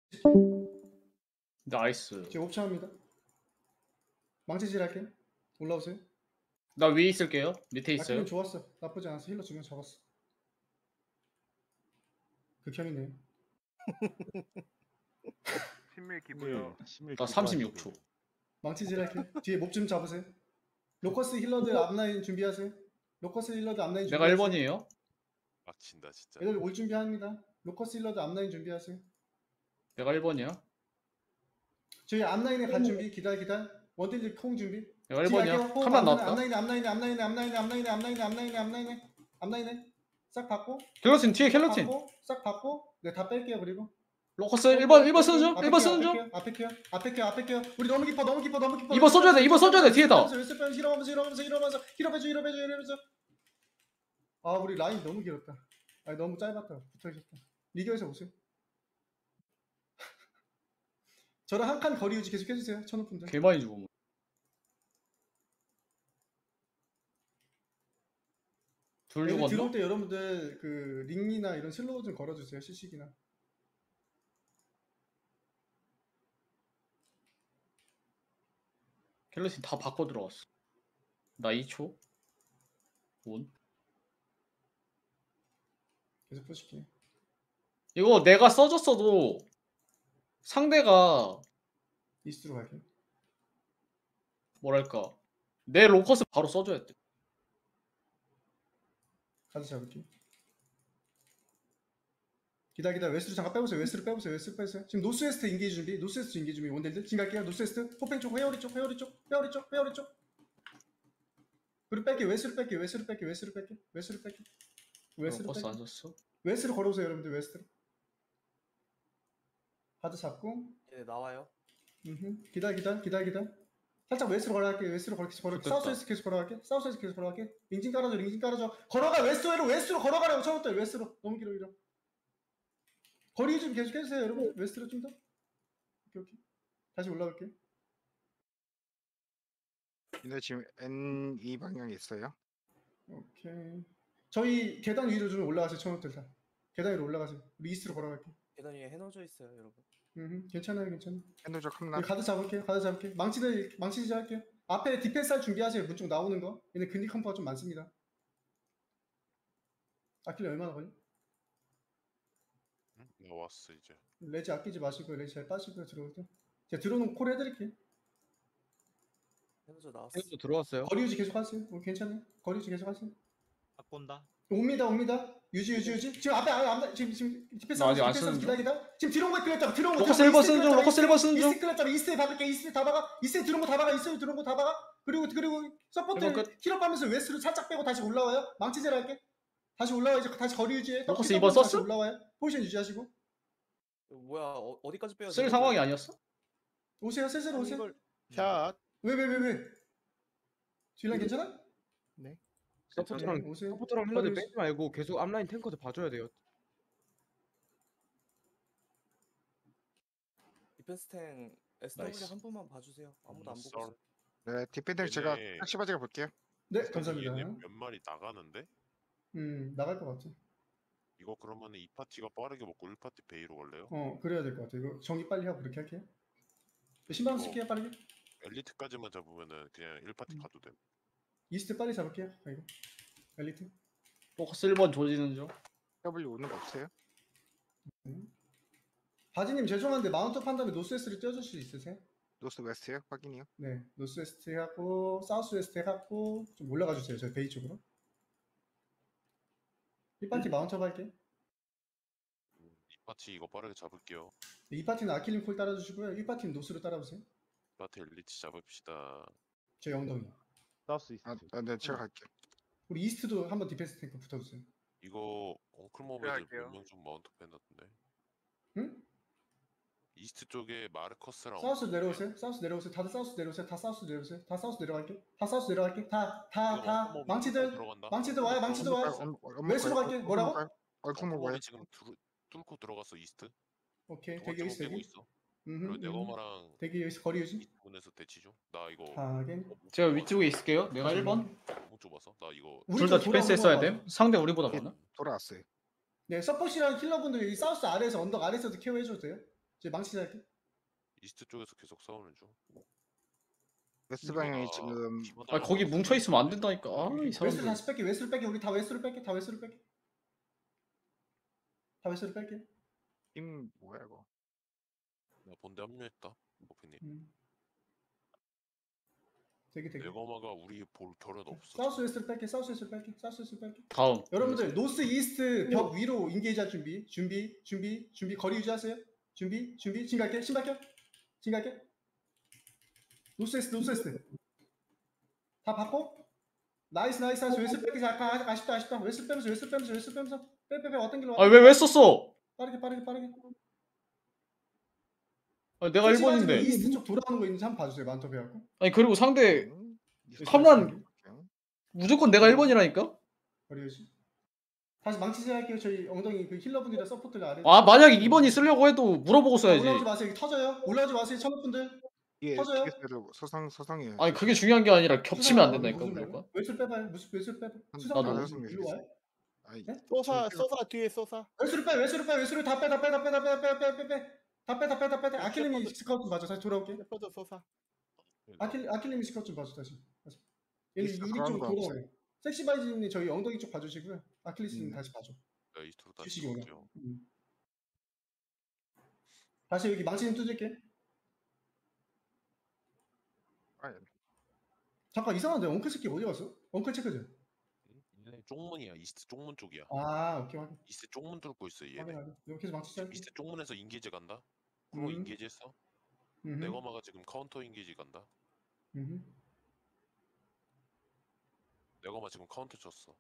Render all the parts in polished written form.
나이스. 지금 옵차합니다. 망치질 할게. 올라오세요. 나 위에 있을게요. 밑에 있어요. 아킬린 좋았어. 나쁘지 않았어. 힐러 2명 잡았어. 극혐이네요. 신밀 기고요. 나 36초. 망치질 할게. 뒤에 목 좀 잡으세요. 로커스 힐러들 앞라인 준비하세요. 로커스 힐러들 앞라인 내가 준비하세요. 1번이에요. 빡친다 진짜. 애들 올 준비합니다. 로커스 힐러들 앞라인 준비하세요. 내가 1번이야. 저희 앞라인에 갈 준비. 기다려. 원딜들 콩 준비. 내가 1번이야. 칸만 나왔다. 앞라인에 싹 받고 켈러틴 뒤에 켈러틴. 싹 받고 네 다 뺄게요. 그리고 로커스 1번 쓰는 중. 1번 쓰는 중. 앞에 켜요. 우리 너무 깊어. 2번 써줘야 돼. 2번 써줘야 돼. 뒤에다. 힐업하면서. 아 우리 라인 너무 길었다. 아니 너무 짧았다. 붙어있었다. 리그에서 오세요. 저랑 한 칸 거리 유지 계속 해주세요. 천우분들. 개 많이 주고. 둘 애들 들어올 죽었나? 때 여러분들 그 링이나 이런 슬로우 좀 걸어주세요. 시식이나. 켈러틴 다 바꿔 들어왔어. 나 2초. 온. 계속 푸실게요. 이거 내가 써줬어도 상대가 이스트로 갈게요. 뭐랄까 내 로커스 바로 써줘야 돼. 가드 잡을게요. 기다려. 웨스트로 잠깐 빼보세요. 웨스트로 빼보세요. 지금 노스웨스트 인게이지 준비. 원딜들 지금 갈게요. 노스웨스트 포팽 쪽, 회오리 쪽. 그리고 뺄게요. 웨스트로 뺄게요. 로커스 안 썼어. 웨스트로 걸어오세요. 여러분들 웨스트로. 가드 잡고. 네, 나와요. 기다려. 살짝 웨스트로 걸어갈게요. 사우스웨스트 계속 걸어갈게. 링진 깔아줘. 걸어가. 웨스트로 걸어가라고. 처음부터 웨스트로. 너무 길어. 거리 좀 계속 해주세요. 여러분 웨스트로 좀 더. 오케이. 다시 올라갈게요. 근데 지금 N2 방향에 있어요. 오케이. 저희 계단 위로 좀 올라가세요. 처음부터 다. 계단 위로 올라가세요. 우리 이스트로 걸어갈게요. 계단 위에 해놓져 있어요, 여러분. 괜찮아요. 핸드적 컵나. 가드 잡을게요. 망치질 할게요. 앞에 디펜스 할 준비하세요. 문 쪽 나오는 거. 얘네 근디 컴퍼가 좀 많습니다. 아킬리 얼마나 걸려? 나 왔어 이제. 레지 아끼지 마시고요. 레지 잘 빠지고요. 들어올 때. 제가 들어오는 콜 해드릴게요. 해놓져 나왔어. 해도 들어왔어요. 거리 유지 계속 하세요. 괜찮아요. 거리 유지 계속 하세요. 바꾼다. 옵니다. 유지. 지금 앞에 지금 디펜스 나 아직 안 디펜스 쓰는 중. 기다리다. 지금 들어온 거 끌렸잖아. 들어온 거. 로커스 1번 쓰는 중. 로커스 1번 쓰는 중. 이스트 끌렸잖아. 이스트에 박을게. 이스트에 다 박아. 이스트에 들어온 거 다 박아. 이스트에 들어온 거 다 박아. 그리고 서포트 이번 끝. 힐업하면서 웨스트로 살짝 빼고 다시 올라와요. 망치질 할게. 다시 올라와. 이제 다시 거리 유지해. 로커스 2번 썼어? 다시 올라와요. 포지션 유지하시고. 뭐야, 어디까지 빼야 돼? 쓸 상황이 아니었어? 오세요. 슬슬 오세요. 이걸 샷. 왜? 딜라인 괜찮아? 서포트랑 오세요. 서포트랑 힐러들 빼지 말고 계속 앞라인 탱커들 봐줘야 돼요. 디펜스탱 SW 나이스. 한 번만 봐주세요. 아무도 안 보고 썰. 있어요. 네, 디펜딩 제가 얘네- 탁시바지가 볼게요. 네, 얘네 감사합니다. 몇 마리 나가는데? 나갈 것 같아. 이거 그러면은 이 파티가 빠르게 먹고 1파티 베이로 갈래요? 그래야 될 것 같아. 이거 정리 빨리 하고 그렇게 할게요. 신방 쓸게요, 빠르게. 엘리트까지만 잡으면은 그냥 1파티 가도 돼. 이스트 빨리 잡을게요. 아이고. 엘리트. 로커스 1번 조지는 중. W 오는 거 없어요? 바지님 죄송한데 마운트 판단에 노스웨스트를 띄워줄 수 있으세요? 노스 웨스트요? 확인이요. 네, 노스웨스트 하고 사우스웨스트 해갖고 좀 올라가 주세요. 저희 베이 쪽으로. 1파티 마운트업 할게요. 이 파티 이거 빠르게 잡을게요. 2파티는 아킬린 콜 따라주시고요. 1파티는 노스로 따라오세요. 이 파티 엘리트 잡읍시다. 저희 엉덩이. 사우스 이스트. 네, 제가 갈게요. 우리 이스트도 한번 디펜스 탱크 붙어주세요. 이거 엉클모베들 할게요. 몇명 좀 마운트 해놨던데. 응? 이스트 쪽에 마르커스랑 사우스 내려오세요. 다들 사우스 내려오세요. 다 사우스 내려갈게. 다 망치들 와요. 웨스트로 갈게. 뭐라고? 얼큰 먹어요. 엉클모베 지금 뚫고 들어갔어 이스트. 오케이. 대기 있어. 보고 있어. 그리고 네거마랑 대기 여기서 거리 유지. 이스트 분에서 대치 중. 나 이거 하긴. 제가 위쪽에 있을게요. 내가 1번. 너무 좁아서 나 이거 우리 둘 다 쪽 디펜스 돌아오는 했어야 거 돼. 상대 우리보다 많아. 돌아왔어요. 네, 서포시랑 킬러분들 이 사우스 아래에서 언덕 아래에서도 케어해줘도 돼요. 이제 망치 할게. 이스트 쪽에서 계속 싸우는 중. 웨스트 방향이 아, 지금 아 거기 뭉쳐 있으면 안 된다니까. 아 이 웨스트로 사람들. 다시 뺄게. 웨스트로 뺄게. 우리 다 웨스트로 뺄게. 다 웨스트로 뺄게. 다 웨스트로 뺄게. 팀 뭐야 이거? 나 본대 합류했다. 오피님. 되게. 내거마가 우리 볼 결은 없어. 사우스 웨스트로 뺄게. 사우스 웨스트로 뺄게. 사우스 웨스트로 뺄게. 다음. 여러분들 노스 이스트 벽 위로 인게이지 할 준비. 거리 유지하세요. 준비. 진 갈게. 진 갈게. 노스 이스트. 다 바꿔. 나이스. 웨스트 뺄게. 잠깐 아쉽다. 웨스트 빼면서. 빼. 어떤 길로 와? 아 왜 썼어? 빠르게. 아, 내가 1번인데. 이스트 쪽 돌아오는 거 있는지 한번 봐주세요. 만토 배하고. 아니 그리고 상대 이스트 컴란 방향. 무조건 내가 1번이라니까? 거리 유지. 다시 망치 할게요. 저희 엉덩이 그 힐러분들이랑 서포트를 아래. 아 만약에 2번이 쓰려고 해도 물어보고 써야지. 올라오지 마세요. 여기 터져요. 올라오지 마세요. 천국분들. 이게 터져요? 티켓으로 서상이에요. 아니 그게 중요한 게 아니라 겹치면 안 된다니까 무슨 무조건. 말이야? 웨스를 빼봐요. 무슨 웨스를 빼봐. 나도 수상도 웨스를 일로 와요. 아니, 네? 쏘사 뒤에 쏘사. 웨스를 다 빼. 아킬님이 스카우트 좀 봐줘. 다시 돌아올게. 예뻐져 쏘사. 아킬님이 스카우트 좀 봐줘. 다시. 얘는 이스트 유리 그런 쪽 거 돌아와요. 섹시바이즈님 저희 엉덩이 쪽 봐주시고요. 아킬리스님 다시 봐줘. 야, 이스트로 다시 주식이 올라. 올게요. 다시 여기 망치 좀 뜯을게. 아니, 잠깐 이상한데 엉클 새끼 어디 갔어? 엉클 체크죠? 얘네 쪽문이야. 이스트 쪽문 쪽이야. 아 오케이 확인. 이스트 쪽문 뚫고 있어 얘네. 여기 계속 망치 시작해. 이스트 쪽문에서 인게이지 간다. 그리고 인게이지 했어. 내거마가 지금 카운터 인게이지 간다. 내거마 지금 카운터 쳤어.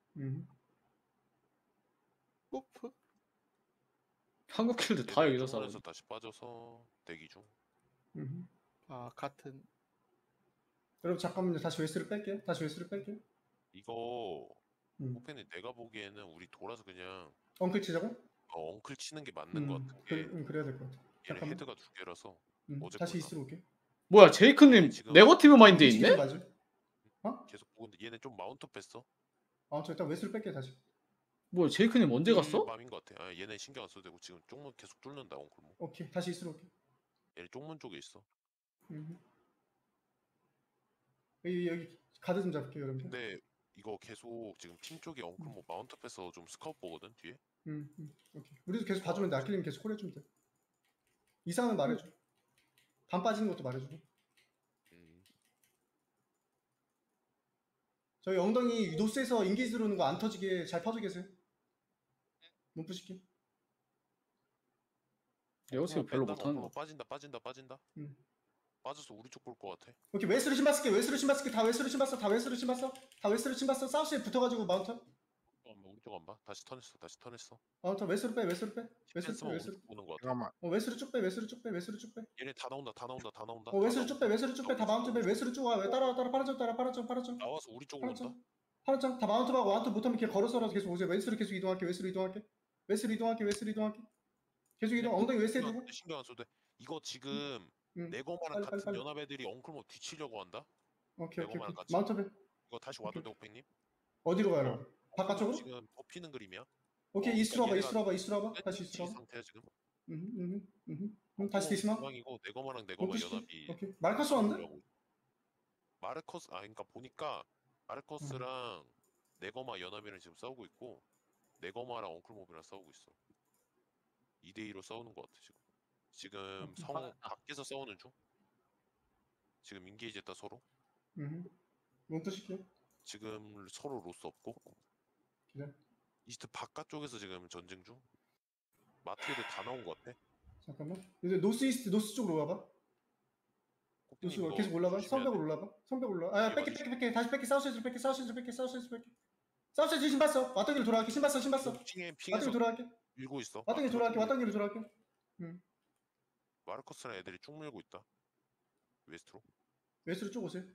뽀프. 한국 킬드 다 얘네 여기서 싸워. 쪽문에서 다시 빠져서 대기 중. 아 같은. 여러분 잠깐만요. 다시 웨스를 뺄게. 이거 음. 호펜이 내가 보기에는 우리 돌아서 그냥 엉클 치자고? 엉클 치는 게 맞는 것 같은 게 그래야 될 것 같아. 얘네 잠깐만. 헤드가 두 개라서 어제 다시 몰라. 이스로 올게. 뭐야 제이크님 지금 네거티브 마인드에 위치 있네? 좀 봐줘. 계속 보고 있는데 얘네 좀 마운트 뺐어. 저 일단 웨스를 뺄게 다시. 뭐야 제이크님 언제 갔어? 맘인 것 같아. 아, 얘네 신경 안 써도 되고 지금 쪽문 계속 뚫는다 엉클. 오케이 다시 이스로 올게. 얘네 쪽문 쪽에 있어. 여기 가드 좀 잡을게요 여러분들. 근데 이거 계속 지금 팀 쪽에 엉클 마운트 빼서 좀 스카웃 보거든 뒤에. 오케이. 우리도 계속 봐주면 돼. 아킬님 계속 콜해주면 돼. 이상은 말해줘. 반 빠지는 것도 말해주고. 저희 엉덩이 노스에서 인게이지 들어오는 거 안 터지게 잘 퍼져 계세요. 못 부실게. 네거티브 별로 못하는 거. 빠진다. 빠져서 우리 쪽 볼 것 같아. 오케이 웨스로 신발 쓸게. 다 웨스로 신봤어. 사우스에 붙어가지고 마운트. 우리 쪽 안 봐. 다시 턴했어. 마운트 웨스로 빼. 펜스만 우리 쪽 보는 것 같아. 잠깐만. 웨스로 쭉 빼. 얘네 다 나온다. 웨스로 쭉 빼. 다 마운트 빼. 웨스로 쭉 와. 왜 따라 파란점. 나와서 우리 쪽으로 온다. 파란점 다 마운트 하고 마운트 못하면 그냥 걸어서라도 계속 오세요. 웨스로 계속 이동할게. 계속 이동. 엉덩이 웨스에 두고. 신경 안 써도 돼. 이거 지금 내거마랑 빨리, 같은 빨리. 연합 애들이 엉클모 뒤치려고 한다. 오케이. 내거마랑 같이. 마운트 빼. 이거 다시 와도 돼, 호팽님? 어디로 가요? 바깥쪽으로? 지금 뽑히는 그림이야. 오케이 이스트로 와봐. 얘네가 다시 이스트로 와봐. 상태야 지금. 다시 디스마. 중앙이고 내거마랑 내거마 오케이. 연합이. 오케이. 마르카스 왔는데? 마르커스 그러니까 보니까 마르커스랑 네거마 연합이랑 지금 싸우고 있고 내거마랑 엉클모비랑 싸우고 있어. 2대2로 싸우는 것 같아 지금 성 밖에서 싸우는 중. 지금 인게이지 했다 서로. 몬트 시켜. 지금 서로 로스 없고. 기다려. 이스트 바깥쪽에서 지금 전쟁 중. 마트에도 다 나온 것 같아. 잠깐만. 이제 노스 쪽으로 와봐. 노스 계속 올라가. 성벽으로 올라가. 아 뺄게. 다시 뺄게. 사우스에서 뺄게. 사우스에서 신 봤어. 왔던 길로 돌아갈게. 신 봤어. 왔던 핑에서 길로 돌아갈게. 밀고 있어. 왔던 길로 돌아갈게. 마르커스랑 애들이 쭉 밀고 있다. 웨스트로. 웨스트로 쭉 오세요.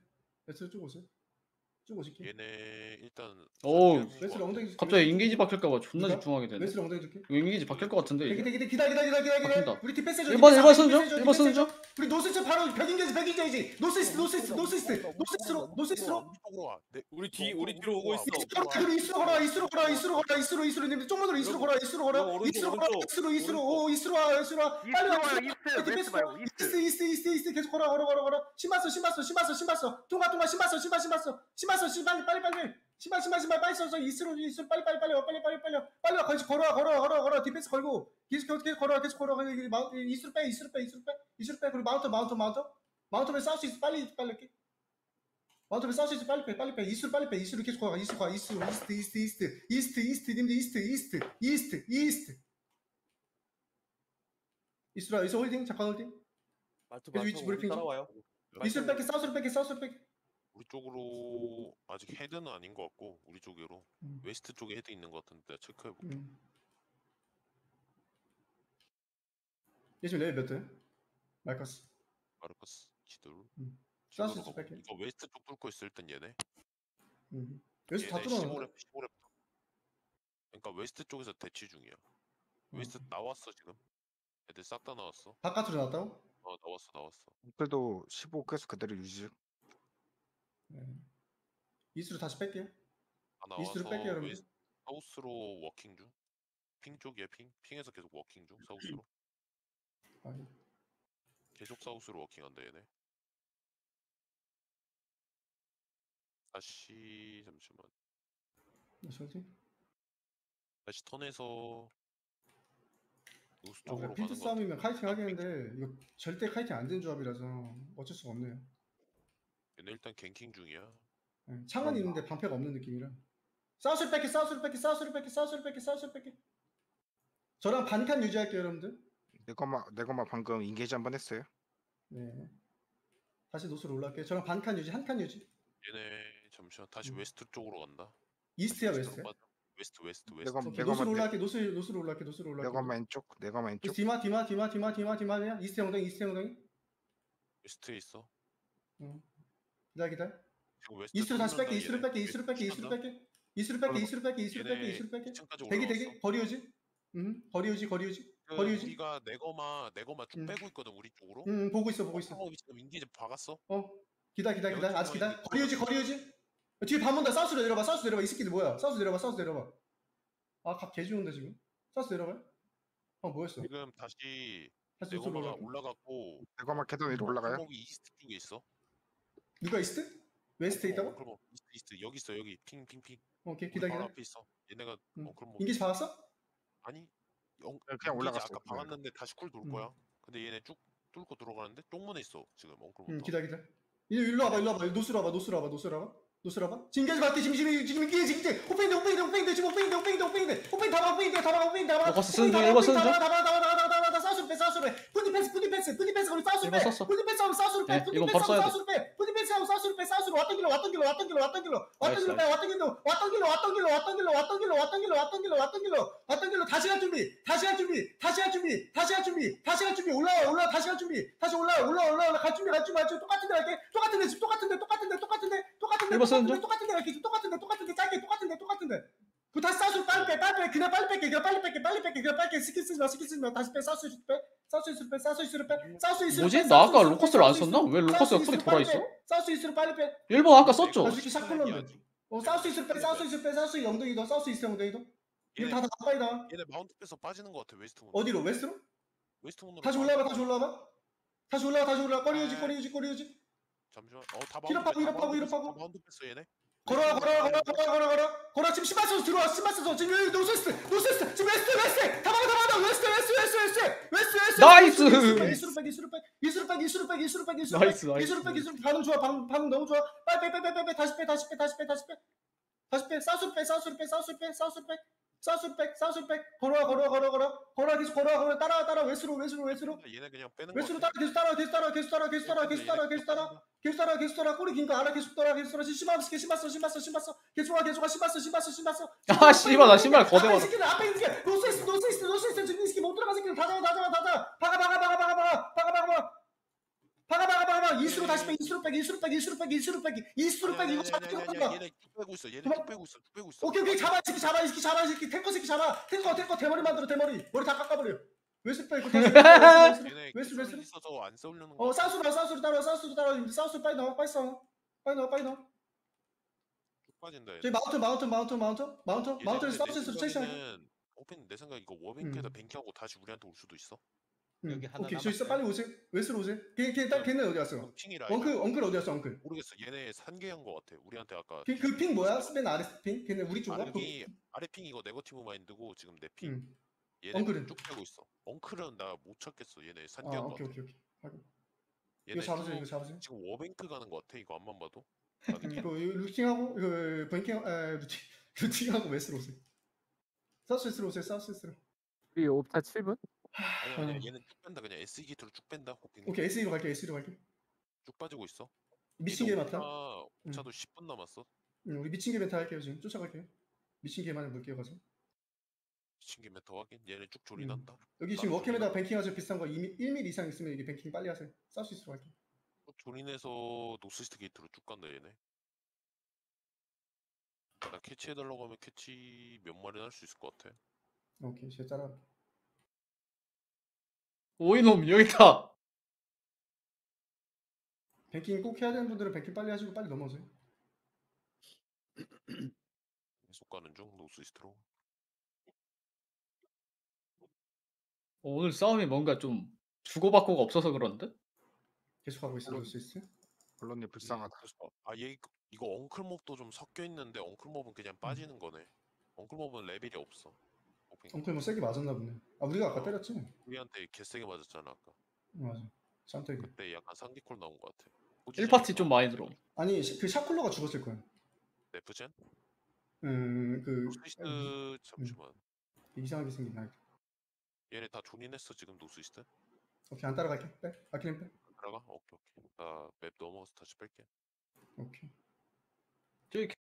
쭉 오실게. 얘네 일단. 오 웨스트로 엉덩이. 갑자기 인게이지 바뀔까봐 존나 누가? 집중하게 되네. 웨스트로 엉덩이 줄게. 이거 인게이지 바뀔 것 같은데 이게. 기다려. 바뀐다. 우리 팀 패스 줘. 1번 쓰는 중. 우리 노스이스트 바로 백인게이지 노스이스트로 쪽으로 와. 네. 우리 뒤로 오고 있어. 이스로 걸어 님들 쪽문으로 이스로 걸어 이스로 와 빨리 와 웨스트 말고 이스트. 이스트 계속 걸어 신봤어 통과 신봤어 빨리 써서 이스로 빨리 와 거기서 걸어 디펜스 걸고 계속 걸어 이스로 빼 그리고 마운트맨 사우스 이스트 빨리 할게 마운트맨 사우스 이스트 빨리 빼 이스로 계속 걸어 이스트 님들 이스트 이스라 여기서 홀딩 잠깐 홀딩 말투 위치 브리핑 좀. 따라와요. 이스로 뺄게 사우스로 뺄게 우리 쪽으로 아직 헤드는 아닌 것 같고 우리 쪽으로 웨스트 쪽에 헤드 있는 것 같은데 체크해볼게. 얘 지금 레벨 몇 대? 마이커스 마르커스 기들. 사우스 지금 뺄게 이거 웨스트 쪽 뚫고 있을 땐 얘네. 여기서 다 얘네 뚫어놓은 15렙. 그러니까 웨스트 쪽에서 대치 중이야. 웨스트 나왔어 지금. 애들 싹 다 나왔어. 바깥으로 나왔다고? 나왔어. 그래도 15 계속 그대로 유지. 이스로 다시 뺄게요 다 나와서 이스트로 뺄게요 여러분 웨스트 사우스로 워킹 중. 핑 쪽이야 핑에서 계속 워킹 중 사우스로. 계속 사우스로 워킹한다 얘네. 다시 잠시만. 다시 턴해서 노스 쪽으로 핀트 가는 거. 싸움이면 카이팅 하겠는데 이거 절대 카이팅 안 되는 조합이라서 어쩔 수가 없네요 얘네 일단 갱킹 중이야. 창은 있는데 방패가 없는 느낌이라 사우스로 뺄게 저랑 반칸 유지할게요 여러분들 내거마 방금 인게이지 한번 했어요. 네 다시 노스로 올라갈게요 저랑 반칸 유지 한 칸 유지 얘네 잠시만 다시 웨스트 쪽으로 간다. 이스트야 웨스트야 웨스트. 내가 노스로 올라갈게 노스로 올라갈게 내거마 왼쪽. 디마야 이스트 엉덩이 웨스트에 있어. 기다려 지금 웨스트 이스트로 다시 뺄게 이스트로 뚫는다, 뺄게 얘네. 이스트로 뺄게 2층까지 대기 올라왔어. 거리유지 우리가 내거마 쭉 빼고 있거든 우리 쪽으로. 보고 있어 지금 인디즈 박았어. 기다려 아직 기다려 거리유지 뒤에 반문다 사우스로 내려봐 이 새끼들 뭐야 사우스 내려봐 각 개좋은데 지금 사우스 내려봐 뭐였어 지금 다시 노스로 내거마가 올라갈게 올라갔고 내거마 계단 위로 올라가요. 엉클목이 이스트 쪽에 있어. 누가 이스트? 웨스트에 있다고? 엉클목 이스트 여기 있어 여기 핑. 오케이 우리 바로 기다려 앞에 있어. 얘네가 엉클목. 인기지 박았어? 아니 그냥 인기지 올라갔어. 아까 박았는데 다시 쿨 돌 거야. 근데 얘네 쭉 뚫고 들어가는데 쪽문에 있어 지금 엉클목. 기다려 일로 와봐 노스로 와봐 지금 계속 갈게 지금 이게 오펜인데 지금 오펜 다 봐 로커스 쓰는 중, 일본 쓰는 중. 사우스로 빼 푸디펜스 거기 사우스로 빼 일본 썼어. 푸디펜스 하고 사우스로 빼 네, 일본 바로 써야 돼. 푸디펜스 하고 사우스로 빼 왔던 길로 왔던 길로 다시 갈 준비 올라와 다시 갈 준비 갈 준비 똑같은 데 갈게 똑같은 데 일본 쓰는 중. 똑같은 데 그 다시 사우스로 빨리 빼 그냥 빨리 뺄게 스킬 쓰지 마 다시 빼 사우스 이스로 빼 뭐지? 나 아까 로커스를 안 썼나? 왜 로커스가 쿨이 돌아있어? 사우스 이스로 빨리 빼 일본 아까 썼죠? 이렇게 샷건런데 사우스 이스로 빼 사우스 엉덩이도 사우스 이스트 엉덩이도 이거 다 가까이다 얘네 마운트 빼서 빠지는 것 같아 웨스트 문. 어디로 웨스트로? 웨스트 문으로. 다시 올라와 꼬리유지 잠시만. 다 이럽하고. 마운트 뺐어 얘네. 걸어 지금 신발소서 들어와 지금 여기 노스웨스트 지금 웨스트 다 막아 웨스트 나이스! 이스로 빼 반응 좋아 반응 너무 좋아 빨리 빼 다시 빼 사우스 빼 걸어 계속 걸어 따라 웨스트로 얘네 그냥 빼는 웨스트로 거 같아. 계속 따라 꼬리 긴거 알아 계속 따라 신봤어 아 씨발 나 신발 거대 앞에 받아. 새끼들 앞에 있는 게 노스웨스트 지금 이 새끼 못 들어간 새끼들 다 잡아 박아 이스로 다시 빼 이스로 빼기 이거 잡기 얘네 쭉 빼고 있어. 얘네 쭉 빼고 있어. 오케이 잡아 이 새끼 탱커 새끼 잡아 탱커 대머리 만들어 머리 다 깎아버려 웨스트 빼고 다시 얘네 웨스트 기술이 있어서 안 싸우려는 거. 사우스로 따라 사우스 빨리 나와 빨리 나와 쭉 빠진다. 얘네. 저기 마운트 사우스에서 체시하게. 오펜 내 생각 이거 워뱅크에다 음. 뱅크하고 다시 우리한테 올 수도 있어. 여기 하나 오케이 저기 남았어요. 빨리 오세요. 웨스트로 오세요. 걔는 어디 갔어요? 핑이 라인. 엉클 어디 갔어 엉클? 모르겠어. 얘네 산계한 거 같아. 우리한테 아까. 그 핑 뭐야? 스맨 아래 핑? 걔네 우리 쪽으로? 아래 핑 이거 네거티브 마인드고 지금 내 핑. 응. 얘네 엉클은? 쭉 빼고 있어. 엉클은 나 못 찾겠어. 얘네 아 산계한 거 오케이 같아. 확인. 얘네 이거 잡으세요. 쭉 이거 잡으세요. 지금 워뱅크 가는 거 같아. 이거 앞만 봐도. 가는 게. 이거 루팅하고 이거 뱅킹 루팅하고 웨스트로 오세요. 사우스웨스트로 오세요. 사우스웨스트로. 우리 옵타 7분? 아니야. 얘는 쭉 뺀다. 그냥 SE 기트로 쭉 뺀다. 호핑. 오케이 SE로 갈게. 쭉 빠지고 있어. 미친 개 맞다. 옵차도 10분 남았어. 우리 미친 개 멘트 할게요 지금. 쫓아갈게요. 미친 개만 물게요 가서. 미친 김에 더 하긴. 얘네 쭉 조린한다. 여기 지금 워캠에다 뱅킹하죠. 비싼 거 1mm 이상 있으면 이게 뱅킹 빨리 하세요. 사우스웨스트로 갈게. 쭉 조린해서 노스이스트 게이트로 쭉 간다 얘네. 나 캐치해달라고 하면 캐치 몇 마리는 할 수 있을 것 같아. 오케이 제가 따라갈게. 오이놈 여기 있다. 뱅킹 꼭 해야 되는 분들은 뱅킹 빨리 하시고 빨리 넘어오세요. 계속 가는 중 노스이스트로. 오늘 싸움이 뭔가 좀 주고받고가 없어서 그런데? 계속 하고 있어. 노스이스트. 언론이 불쌍하다. 얘 이거 엉클몹도 좀 섞여 있는데 엉클몹은 그냥 빠지는 거네. 엉클몹은 레벨이 없어. 호핑. 엉클 뭐 세게 맞았나 보네. 아 우리가 아까 때렸지? 우리한테 개세게 맞았잖아 아까. 맞아. 쌈때기. 그때 약간 상기콜 나온 것 같아. 1파티 좀 많이 들어. 아니 그 샤쿨러가 죽었을 거야. 네프젠? 그 노스이스트 잠시만. 이상하게 생긴 나. 얘네 다 존인했어 지금 노스이스트? 오케이 안 따라갈게. 빼. 아킬린 빼. 들어가? 오케이. 나 맵 넘어가서 다시 뺄게. 오케이. 저기